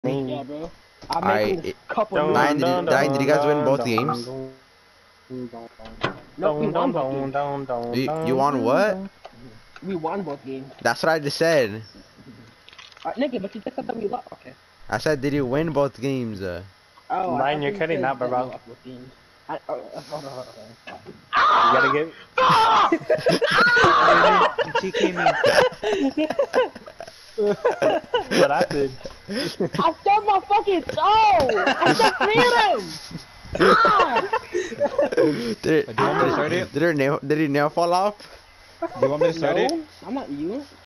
Yeah, bro. I'm Alright, making a couple Ryan, million. did you guys win both games? No, we won both games. You won what? We won both games. That's what I just said. Nigga, but you just said that we lost. Okay. I said, did you win both games? Oh, Ryan, you're kidding that, bro. Hold on. You gotta get. She came in. What happened? I stubbed my fucking toe! I stubbed him! Did her nail fall off? Do you want me to start it? No, I'm not you.